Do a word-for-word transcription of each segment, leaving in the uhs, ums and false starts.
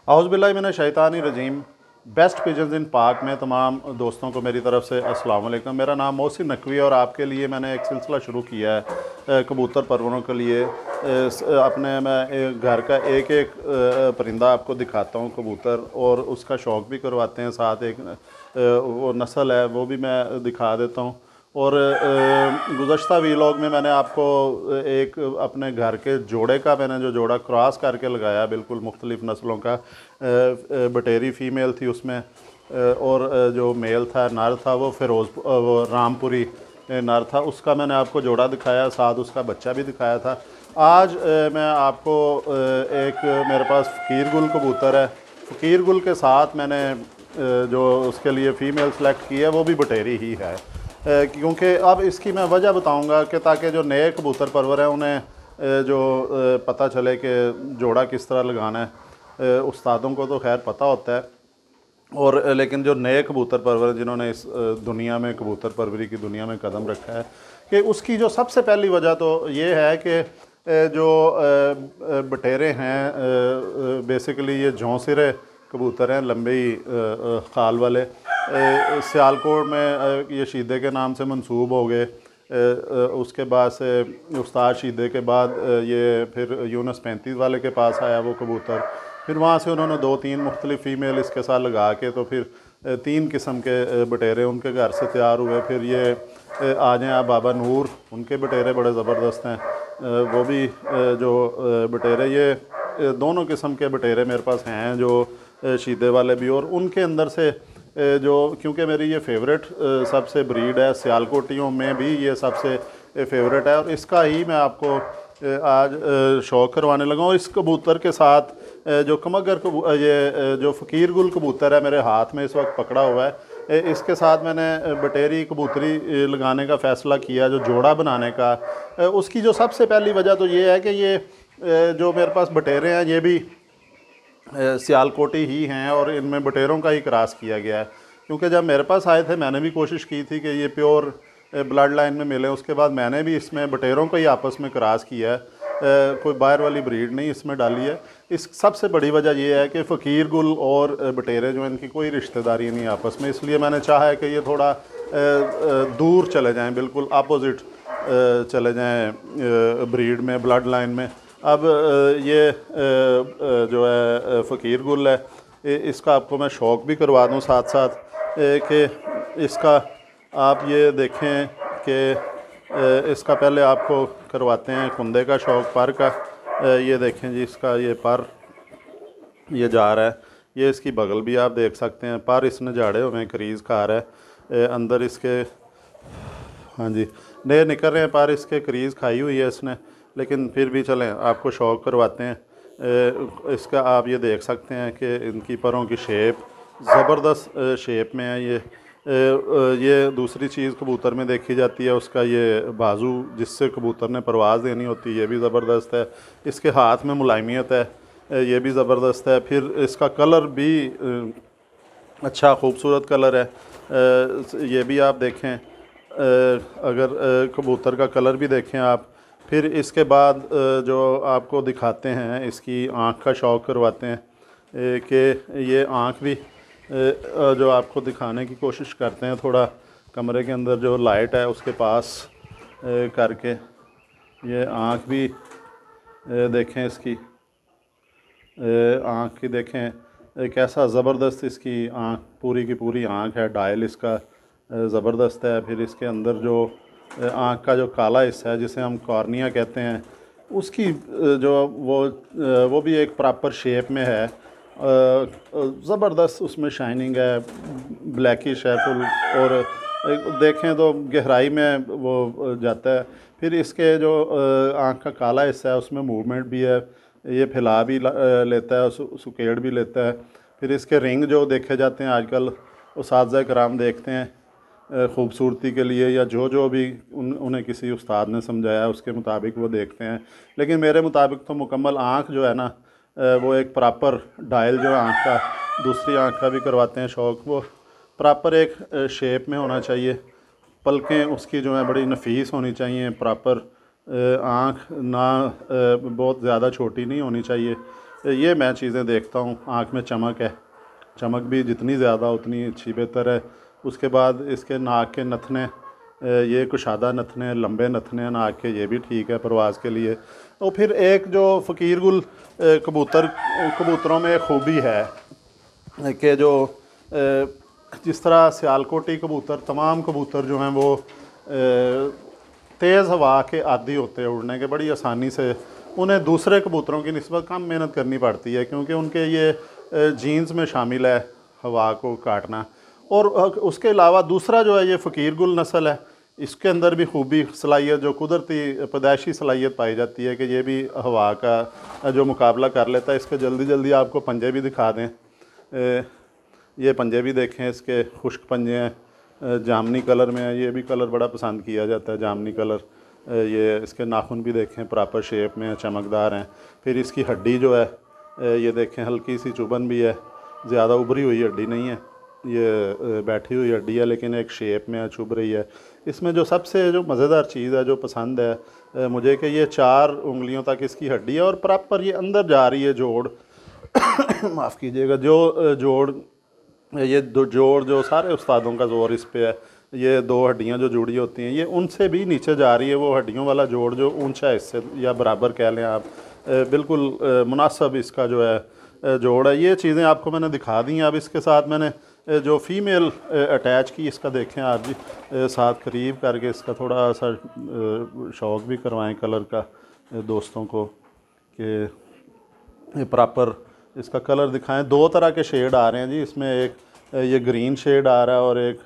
औज़ुबिल्लाहि मिनश शैतानिर रजीम। Best pigeons इन पाक में तमाम दोस्तों को मेरी तरफ से अस्सलाम वालेकुम। मेरा नाम मोहसिन नकवी है और आपके लिए मैंने एक सिलसिला शुरू किया है कबूतर परवरों के लिए। अपने मैं घर का एक एक परिंदा आपको दिखाता हूँ कबूतर, और उसका शौक़ भी करवाते हैं, साथ एक वो नस्ल है वो भी मैं दिखा देता हूँ। और गुज़श्ता वीलॉग में मैंने आपको एक अपने घर के जोड़े का, मैंने जो जोड़ा क्रॉस करके लगाया, बिल्कुल मुख्तलिफ़ नस्लों का, बटेरी फ़ीमेल थी उसमें, और जो मेल था नर था वो फिरोज़ वो रामपुरी नर था, उसका मैंने आपको जोड़ा दिखाया, साथ उसका बच्चा भी दिखाया था। आज मैं आपको एक मेरे पास फ़कीर गुल कबूतर है, फ़कीर गुल के साथ मैंने जो उसके लिए फ़ीमेल सेलेक्ट की है वो भी बटेरी ही है, क्योंकि अब इसकी मैं वजह बताऊंगा कि ताकि जो नए कबूतर परवर हैं उन्हें जो पता चले कि जोड़ा किस तरह लगाना है। उस्तादों को तो खैर पता होता है, और लेकिन जो नए कबूतर परवर जिन्होंने इस दुनिया में, कबूतर परवरी की दुनिया में कदम रखा है, कि उसकी जो सबसे पहली वजह तो ये है कि जो बटेरे हैं बेसिकली ये झोंसिरे कबूतर हैं, लंबी खाल वाले, सियालकोट में ये शीदे के नाम से मंसूब हो गए। उसके बाद से उस्ताद शीदे के बाद ये फिर यूनस पैंतीस वाले के पास आया वो कबूतर, फिर वहाँ से उन्होंने दो तीन मुख्तलिफ़ फ़ीमेल इसके साथ लगा के तो फिर तीन किस्म के बटेरे उनके घर से तैयार हुए। फिर ये आ जाएँ आप बाबा नूर, उनके बटेरे बड़े ज़बरदस्त हैं, वो भी जो बटेरे, ये दोनों किस्म के बटेरे मेरे पास हैं, जो शीदे वाले भी, और उनके अंदर से जो, क्योंकि मेरी ये फेवरेट सबसे ब्रीड है, सियालकोटियों में भी ये सबसे फेवरेट है, और इसका ही मैं आपको आज शौक़ करवाने लगा हूँ। इस कबूतर के साथ जो कमगर ये जो फ़कीर गुल कबूतर है मेरे हाथ में इस वक्त पकड़ा हुआ है, इसके साथ मैंने बटेरी कबूतरी लगाने का फ़ैसला किया, जो जोड़ा बनाने का। उसकी जो सबसे पहली वजह तो ये है कि ये जो मेरे पास बटेरे हैं ये भी सियालकोटी ही हैं, और इनमें बटेरों का ही क्रॉस किया गया है। क्योंकि जब मेरे पास आए थे मैंने भी कोशिश की थी कि ये प्योर ब्लड लाइन में मिले, उसके बाद मैंने भी इसमें बटेरों को ही आपस में क्रॉस किया है, कोई बाहर वाली ब्रीड नहीं इसमें डाली है। इस सबसे बड़ी वजह ये है कि फ़कीर गुल और बटेरे जो, इनकी कोई रिश्तेदारी नहीं आपस में, इसलिए मैंने चाहा है कि ये थोड़ा दूर चले जाएँ, बिल्कुल अपोज़िट चले जाएँ ब्रीड में, ब्लड लाइन में। अब ये जो है फ़कीर गुल है, इसका आपको मैं शौक़ भी करवा दूँ साथ साथ, कि इसका आप ये देखें कि इसका पहले आपको करवाते हैं कुंदे का शौक़, पर का। ये देखें जी, इसका ये पर ये जा रहा है, ये इसकी बगल भी आप देख सकते हैं, पर इसने झाड़े हुए क्रीज़ खा रहा है अंदर इसके, हाँ जी नए निकल रहे हैं पर, इसके क्रीज़ खाई हुई है इसने, लेकिन फिर भी चलें आपको शौक़ करवाते हैं। इसका आप ये देख सकते हैं कि इनकी परों की शेप ज़बरदस्त शेप में है। ये ये दूसरी चीज़ कबूतर में देखी जाती है, उसका ये बाजू जिससे कबूतर ने परवाज़ देनी होती है, ये भी ज़बरदस्त है। इसके हाथ में मुलायमियत है, ये भी ज़बरदस्त है। फिर इसका कलर भी अच्छा खूबसूरत कलर है, ये भी आप देखें, अगर कबूतर का कलर भी देखें आप। फिर इसके बाद जो आपको दिखाते हैं, इसकी आँख का शौक़ करवाते हैं, कि ये आँख भी जो आपको दिखाने की कोशिश करते हैं, थोड़ा कमरे के अंदर जो लाइट है उसके पास करके, ये आँख भी देखें, इसकी आँख की देखें कैसा ज़बरदस्त इसकी आँख, पूरी की पूरी आँख है, डायल इसका ज़बरदस्त है। फिर इसके अंदर जो आँख का जो काला हिस्सा है जिसे हम कॉर्निया कहते हैं, उसकी जो वो वो भी एक प्रॉपर शेप में है, ज़बरदस्त उसमें शाइनिंग है, ब्लैकिश है फुल, और देखें तो गहराई में वो जाता है। फिर इसके जो आँख का काला हिस्सा है उसमें मूवमेंट भी है, ये फैला भी लेता है, सुकेड़ भी लेता है। फिर इसके रिंग जो देखे जाते हैं आजकल, उस्ताद कराम देखते हैं ख़ूबसूरती के लिए, या जो जो भी उन उन्हें किसी उस्ताद ने समझाया उसके मुताबिक वो देखते हैं, लेकिन मेरे मुताबिक तो मुकम्मल आँख जो है ना, वो एक प्रॉपर डायल जो है आँख का, दूसरी आँख का भी करवाते हैं शौक़, वो प्रॉपर एक शेप में होना चाहिए। पलकें उसकी जो है बड़ी नफीस होनी चाहिए, प्रॉपर आँख ना बहुत ज़्यादा छोटी नहीं होनी चाहिए, ये मैं चीज़ें देखता हूँ। आँख में चमक है, चमक भी जितनी ज़्यादा उतनी अच्छी बेहतर है। उसके बाद इसके नाक के नथने, ये कुशादा नथने, लंबे नथने नाक के, ये भी ठीक है परवाज़ के लिए। और फिर एक जो फ़कीर गुल कबूतर कबूतरों में खूबी है कि जो जिस तरह सियालकोटी कबूतर, तमाम कबूतर जो हैं वो तेज़ हवा के आदी होते हैं उड़ने के, बड़ी आसानी से उन्हें दूसरे कबूतरों की निस्बत कम मेहनत करनी पड़ती है, क्योंकि उनके ये जीन्स में शामिल है हवा को काटना। और उसके अलावा दूसरा जो है ये फ़कीर गुल नस्ल है, इसके अंदर भी खूबी सलाहियत, जो कुदरती पैदाइशी सलाहियत पाई जाती है कि ये भी हवा का जो मुकाबला कर लेता है। इसके जल्दी जल्दी आपको पंजे भी दिखा दें, ये पंजे भी देखें, इसके खुश्क पंजे हैं, जामनी कलर में है, ये भी कलर बड़ा पसंद किया जाता है जामनी कलर। ये इसके नाखून भी देखें प्रॉपर शेप में, चमकदार हैं। फिर इसकी हड्डी जो है ये देखें, हल्की सी चुभन भी है, ज़्यादा उभरी हुई हड्डी नहीं है, ये बैठी हुई हड्डी है लेकिन एक शेप में चुभ रही है। इसमें जो सबसे जो मज़ेदार चीज़ है, जो पसंद है मुझे, कि ये चार उंगलियों तक इसकी हड्डी है और प्रॉपर ये अंदर जा रही है जोड़ माफ़ कीजिएगा, जो जोड़, ये दो जोड़ जो सारे उस्तादों का जोर इस पे है, ये दो हड्डियां जो जुड़ी होती हैं ये उनसे भी नीचे जा रही है। वो हड्डियों वाला जोड़ जो ऊंचा है इससे, या बराबर कह लें आप, बिल्कुल मुनासिब इसका जो है जोड़ है। ये चीज़ें आपको मैंने दिखा दी हैं। अब इसके साथ मैंने जो फ़ीमेल अटैच की, इसका देखें आप जी साथ करीब करके, इसका थोड़ा सा शौक़ भी करवाएं कलर का दोस्तों को, कि प्रॉपर इसका कलर दिखाएं। दो तरह के शेड आ रहे हैं जी इसमें, एक ये ग्रीन शेड आ रहा है और एक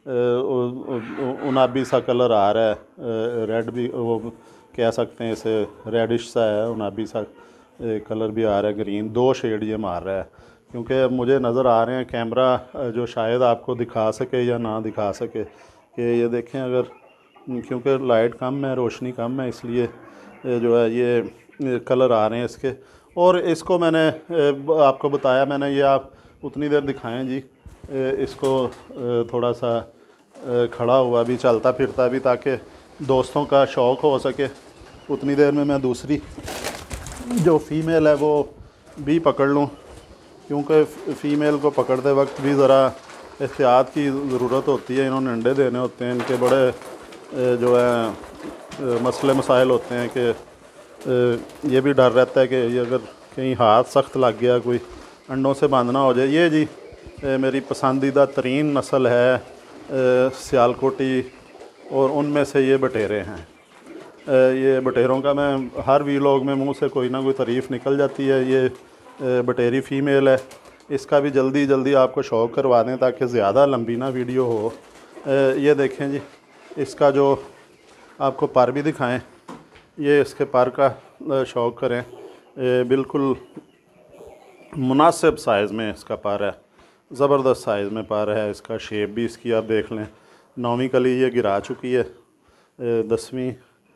उनाबी सा कलर आ रहा है, रेड भी वो कह सकते हैं इसे, रेडिश सा है, उनाबी सा कलर भी आ रहा है, ग्रीन, दो शेड ये मार रहा है। क्योंकि मुझे नज़र आ रहे हैं कैमरा जो शायद आपको दिखा सके या ना दिखा सके, कि ये देखें अगर, क्योंकि लाइट कम है, रोशनी कम है, इसलिए जो है ये कलर आ रहे हैं इसके। और इसको मैंने आपको बताया, मैंने ये आप उतनी देर दिखाएं जी, इसको थोड़ा सा खड़ा हुआ भी, चलता फिरता भी, ताकि दोस्तों का शौक़ हो सके। उतनी देर में मैं दूसरी जो फ़ीमेल है वो भी पकड़ लूँ, क्योंकि फ़ीमेल को पकड़ते वक्त भी ज़रा एहतियात की ज़रूरत होती है। इन्होंने अंडे देने होते हैं, इनके बड़े जो है मसले मसाइल होते हैं कि ये भी डर रहता है कि ये अगर कहीं हाथ सख्त लग गया, कोई अंडों से बांधना हो जाए। ये जी मेरी पसंदीदा तरीन नस्ल है सियालकोटी, और उनमें से ये बटेरे हैं। ये बटेरों का मैं हर वीलॉग में मुंह से कोई ना कोई तारीफ़ निकल जाती है। ये बटेरी फ़ीमेल है, इसका भी जल्दी जल्दी आपको शौक़ करवा दें ताकि ज़्यादा लंबी ना वीडियो हो। ये देखें जी, इसका जो आपको पर भी दिखाएं, ये इसके पर का शौक़ करें, बिल्कुल मुनासिब साइज़ में इसका पर है, ज़बरदस्त साइज़ में पर है। इसका शेप भी इसकी आप देख लें। नौवीं कली ये गिरा चुकी है, दसवीं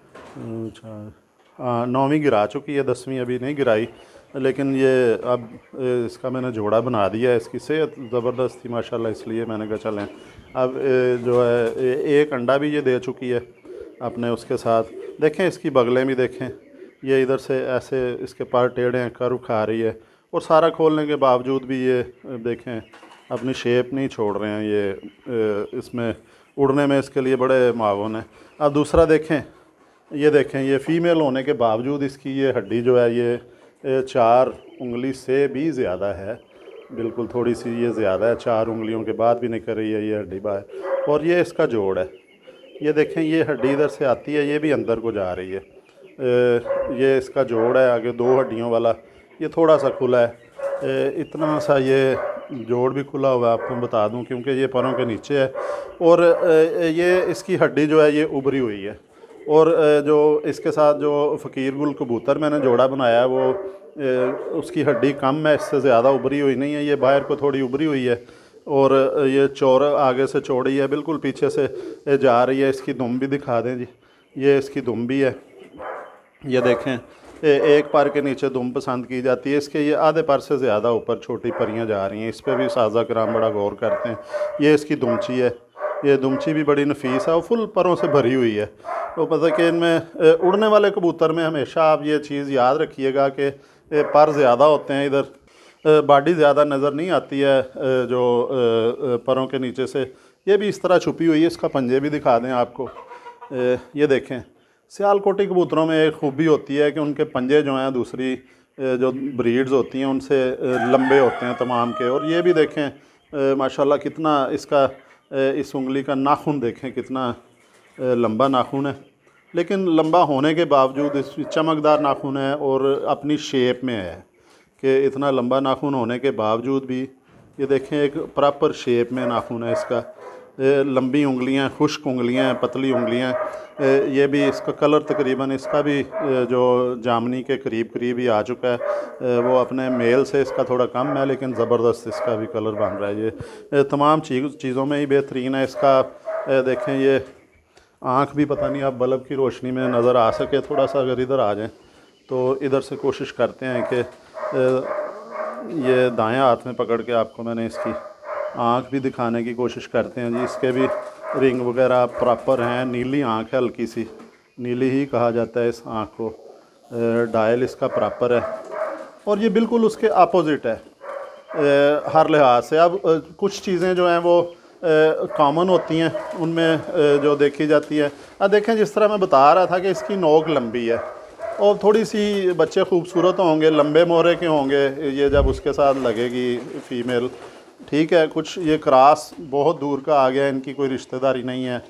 हाँ नौवीं गिरा चुकी है, दसवीं अभी नहीं गिराई, लेकिन ये अब इसका मैंने जोड़ा बना दिया है। इसकी सेहत ज़बरदस्त थी माशाल्लाह, इसलिए मैंने कहा चलें। अब जो है एक अंडा भी ये दे चुकी है अपने उसके साथ। देखें इसकी बगलें भी देखें, ये इधर से ऐसे इसके पर टेढ़े हैं, कर्व खा रही है, और सारा खोलने के बावजूद भी ये देखें अपनी शेप नहीं छोड़ रहे हैं। ये इसमें उड़ने में इसके लिए बड़े मावन हैं। अब दूसरा देखें, ये देखें ये फ़ीमेल होने के बावजूद इसकी ये हड्डी जो है ये चार उंगली से भी ज़्यादा है, बिल्कुल थोड़ी सी ये ज़्यादा है, चार उंगलियों के बाद भी नहीं कर रही है ये हड्डी बाहर। और ये इसका जोड़ है, ये देखें ये हड्डी इधर से आती है, ये भी अंदर को जा रही है। ये इसका जोड़ है आगे दो हड्डियों वाला, ये थोड़ा सा खुला है, इतना सा ये जोड़ भी खुला हुआ है आपको बता दूं, क्योंकि ये पैरों के नीचे है। और ये इसकी हड्डी जो है ये उभरी हुई है। और जो इसके साथ जो फ़कीर गुल कबूतर मैंने जोड़ा बनाया है वो उसकी हड्डी कम है, इससे ज़्यादा उभरी हुई नहीं है, ये बाहर को थोड़ी उभरी हुई है। और ये चौर आगे से चौड़ी है, बिल्कुल पीछे से जा रही है। इसकी दुम भी दिखा दें जी, ये इसकी दुम भी है, ये देखें एक पर के नीचे दुम पसंद की जाती है। इसके ये आधे पर से ज़्यादा ऊपर छोटी परियां जा रही हैं, इस पर भी साजा कराम बड़ा गौर करते हैं। ये इसकी दुमची है, ये दुमची भी बड़ी नफीस है और फुल परों से भरी हुई है। तो पता कि इनमें उड़ने वाले कबूतर में हमेशा आप ये चीज़ याद रखिएगा कि ये पर ज़्यादा होते हैं इधर, बॉडी ज़्यादा नज़र नहीं आती है जो परों के नीचे से। ये भी इस तरह छुपी हुई है। इसका पंजे भी दिखा दें आपको। ये देखें, सियालकोटी कबूतरों में एक खूबी होती है कि उनके पंजे जो हैं दूसरी जो ब्रीड्स होती हैं उनसे लंबे होते हैं तमाम के। और ये भी देखें माशाल्लाह कितना इसका इस उंगली का नाखून देखें कितना लंबा नाखून है, लेकिन लंबा होने के बावजूद इस चमकदार नाखून है और अपनी शेप में है कि इतना लंबा नाखून होने के बावजूद भी ये देखें एक प्रॉपर शेप में नाखून है इसका। लंबी उंगलियां, खुश्क उंगलियां, पतली उंगलियां। ये भी इसका कलर तकरीबन इसका भी जो जामनी के करीब करीब ही आ चुका है। वो अपने मेल से इसका थोड़ा कम है, लेकिन ज़बरदस्त इसका भी कलर बन रहा है। ये तमाम चीज़ चीज़ों में ही बेहतरीन है इसका। देखें ये आँख भी, पता नहीं आप बल्ब की रोशनी में नज़र आ सके थोड़ा सा, अगर इधर आ जाएँ तो इधर से कोशिश करते हैं कि ये दाएं हाथ में पकड़ के आपको मैंने इसकी आँख भी दिखाने की कोशिश करते हैं जी। इसके भी रिंग वगैरह प्रॉपर हैं। नीली आँख है, हल्की सी नीली ही कहा जाता है इस आँख को। डायल इसका प्रॉपर है और ये बिल्कुल उसके अपोजिट है हर लिहाज से। अब कुछ चीज़ें जो हैं वो कॉमन होती हैं, उनमें जो देखी जाती है। अब देखें जिस तरह मैं बता रहा था कि इसकी नोक लंबी है और थोड़ी सी बच्चे खूबसूरत होंगे, लंबे मोहरे के होंगे ये जब उसके साथ लगेगी फ़ीमेल, ठीक है। कुछ ये क्रॉस बहुत दूर का आ गया, इनकी कोई रिश्तेदारी नहीं है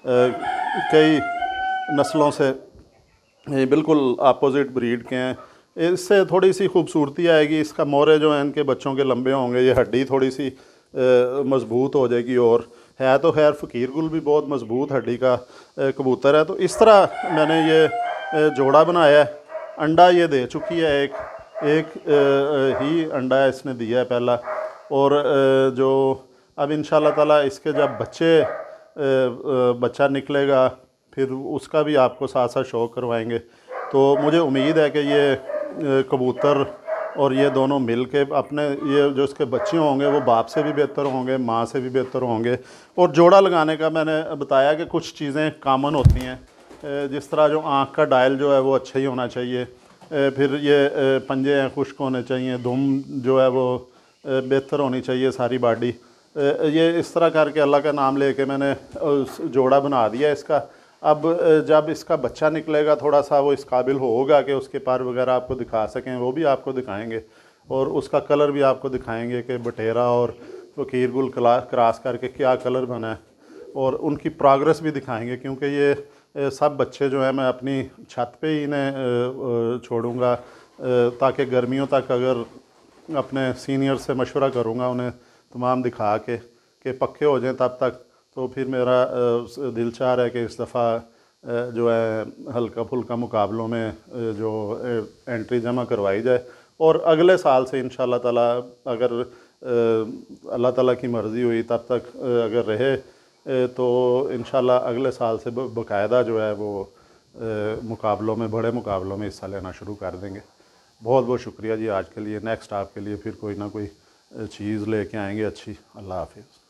कई नस्लों से, ये बिल्कुल अपोजिट ब्रीड के हैं। इससे थोड़ी सी खूबसूरती आएगी। इसका मोहरे जो हैं इनके बच्चों के लंबे होंगे, ये हड्डी थोड़ी सी मज़बूत हो जाएगी। और है तो खैर फ़कीर गुल भी बहुत मज़बूत हड्डी का कबूतर है। तो इस तरह मैंने ये जोड़ा बनाया है। अंडा ये दे चुकी है, एक एक ही अंडा इसने दिया है पहला। और जो अब इंशाल्लाह ताला इसके जब बच्चे बच्चा निकलेगा फिर उसका भी आपको साथ साथ शो करवाएंगे। तो मुझे उम्मीद है कि ये कबूतर और ये दोनों मिल के अपने ये जो इसके बच्चे होंगे वो बाप से भी बेहतर होंगे, माँ से भी बेहतर होंगे। और जोड़ा लगाने का मैंने बताया कि कुछ चीज़ें कॉमन होती हैं, जिस तरह जो आँख का डायल जो है वो अच्छा ही होना चाहिए, फिर ये पंजे हैं खुश्क होने चाहिए, दुम जो है वो बेहतर होनी चाहिए सारी बॉडी। ये इस तरह करके अल्लाह का नाम लेके मैंने जोड़ा बना दिया इसका। अब जब इसका बच्चा निकलेगा थोड़ा सा वो इस काबिल होगा कि उसके पर वगैरह आपको दिखा सकें, वो भी आपको दिखाएंगे और उसका कलर भी आपको दिखाएंगे कि बटेरा और फ़कीर गुल क्रॉस करके क्या कलर बना है, और उनकी प्रोग्रेस भी दिखाएंगे। क्योंकि ये सब बच्चे जो हैं मैं अपनी छत पे ही इन्हें छोड़ूंगा ताकि गर्मियों तक अगर अपने सीनियर से मशवरा करूंगा उन्हें तमाम दिखा के कि पक्के हो जाएं तब तक। तो फिर मेरा दिल चाह रहा है कि इस दफ़ा जो है हल्का फुल्का मुकाबलों में जो एंट्री जमा करवाई जाए, और अगले साल से इंशाल्लाह ताला अगर अल्लाह ताला की मर्ज़ी हुई तब तक अगर रहे तो इंशाल्लाह अगले साल से बाकायदा जो है वो मुकाबलों में, बड़े मुकाबलों में हिस्सा लेना शुरू कर देंगे। बहुत बहुत शुक्रिया जी आज के लिए। नेक्स्ट आपके लिए फिर कोई ना कोई चीज़ लेके आएंगे अच्छी। अल्लाह हाफिज़।